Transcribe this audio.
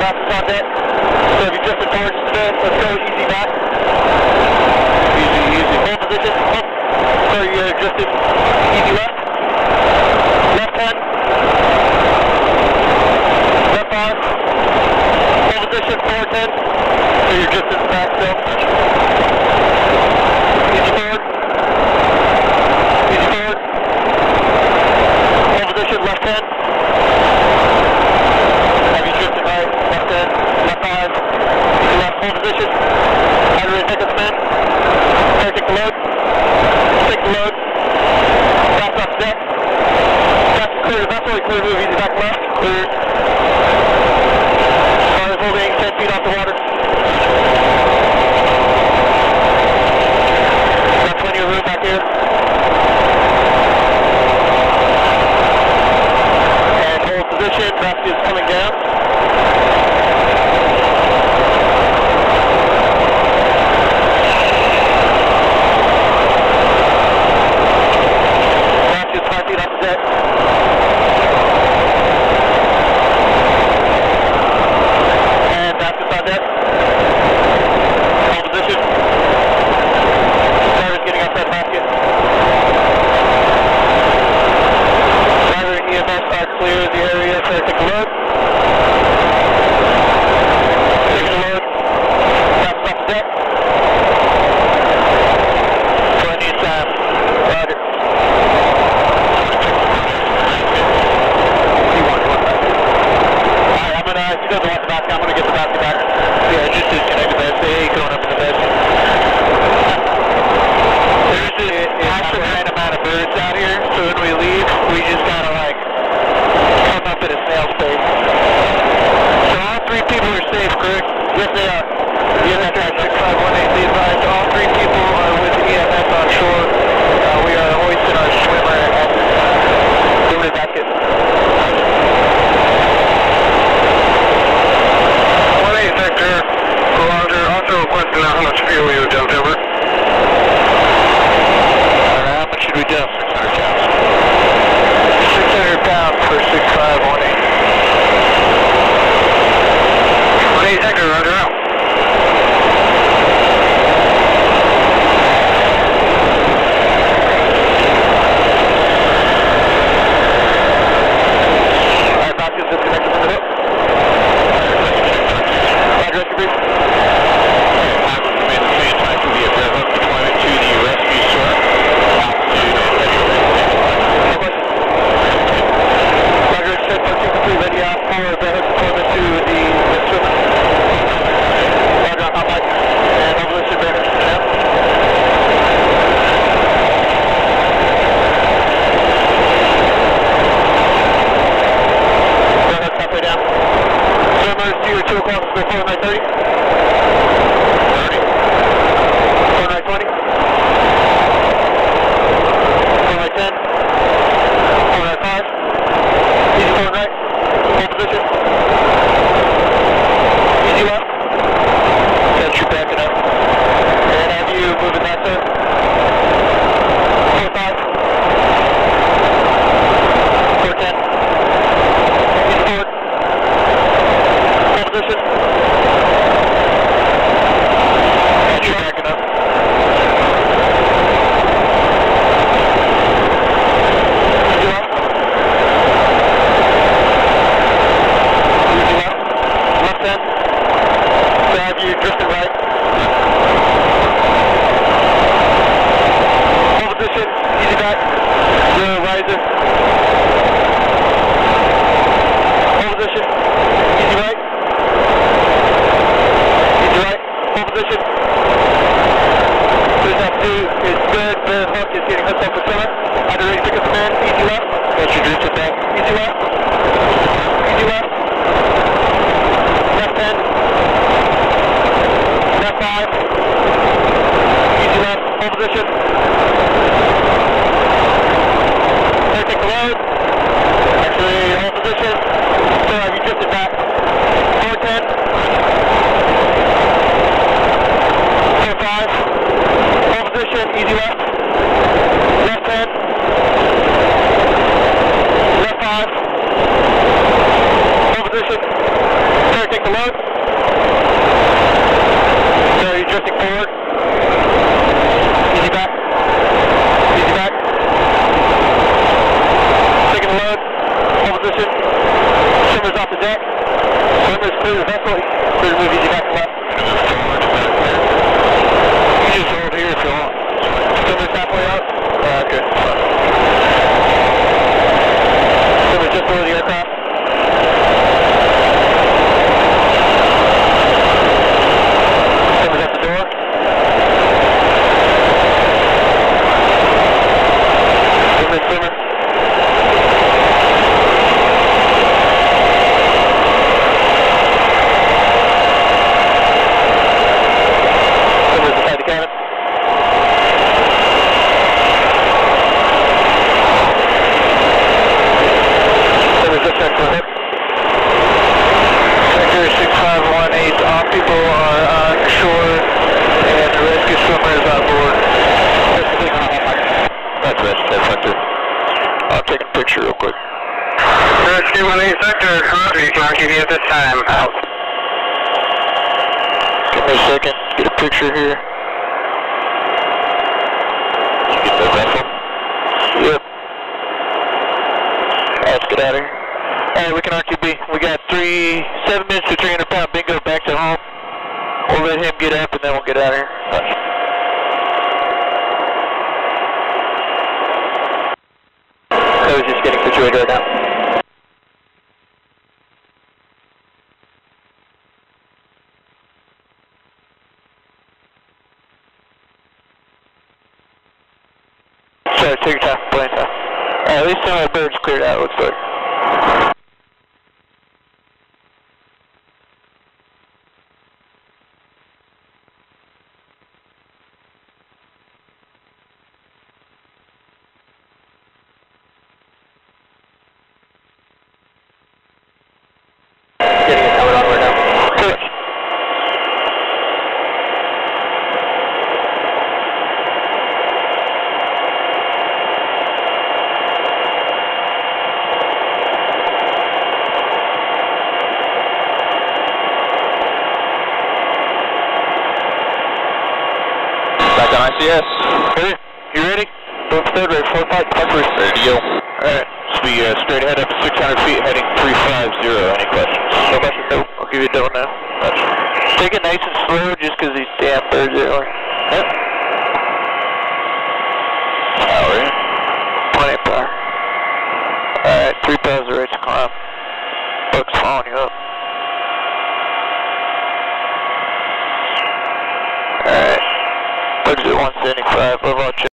fastest on deck. So if you drifted towards the, let's go easy back. Easy. Hold position. So you're drifting easy left. Left 10. Left 5. Hold position 410. So you're drifting back still. Easy forward. Easy forward. Hold position left 10. Have you drifted right? Left 10. Left 5. Easy left. Hold position. How do we take a spin? Take the load. Take the load. Fast off deck. Fast clear. That's only clear move. Easy back left. Clear. Car is holding 10 feet off the water. Got plenty of room back here. And hold position. Basket is coming down. Basket's 5 feet off the deck. And basket's on deck. Hold position. Driver's getting off that basket. Driver and EMS are clear of the area, so take a load. Take a load. Basket's off the deck. Plenty of time. Roger. Alright, I'm gonna, she doesn't want the basket, I'm gonna get the basket back. Yeah, just disconnect the basket, going up in the basket. There's this asinine amount of birds out here, so when we leave, we just gotta like, come up at a snail's pace. So all 3 people are safe, correct? Yes, they are. EMS 6518, be advised, all 3 people are with EMS on shore. We are hoisting our swimmer at the limited basket. 1-8 Victor, Roger, also requesting how much fuel you dumped over. How much should we dump? 600 pounds. 600 pounds for 6518. 1-8 Victor, Roger out. Alright, basket's disconnected from the hook. Roger, rescue brief. Pilot command to stand by to the rev up deployment to the rescue swim. Altitude and ready to no questions. Roger, set 14 ready out for the hook deployment to the swim. Roger, hot mic. And evolution better. Yeah. Go ahead, halfway down. Swimmers to your 2 o'clock before 9:30. 30. 4920. 4910. 4905. Easy forward right. Hold position. Easy left. Got you backing up. And have you moving that side. 45. 410. Easy forward. Hold position. take the load. So you're drifting forward. Easy back. Easy back. Taking the load. Hold position. Shimmers off the deck. Shimmers clear the vessel. Clear to move easy back to left. You just hold here if you want. Shimmers halfway up. Okay. Shimmers just below the aircraft. Shimmers at the door. Shimmer. Shimmers inside the cabin. Shimmers just checked for hook. Sector 6518, all people are on shore and the rescue swimmer is on board. That's rescue sector. I'll take a picture real quick. Rescue 18 sector, copy, Clark TV at this time, out. Give me a second, get a picture here. Did you get the vessel? Yep. Let's get out of here. Alright, we can RQB. We got 7 minutes to 300 pound bingo back to home. We'll let him get up and then we'll get out of here. I was just getting situated right now. Sorry, take your time, plenty of time. At least some of the birds cleared out, it looks like. Getting it coming on right now. Good. Back on ICS. Ready? You ready? Both third, ready, 4-5, Piper's Ready to go. Alright, so we straight ahead up to 600 feet, heading 350. Any questions? No questions? Nope. I'll give you a double now. Gotcha. Take it nice and slow just because these damn birds are like, yep. Power in. Plenty of power. Alright, 3 pounds are right to climb. Buck's following you up. Alright. Bugs at 175, level out check.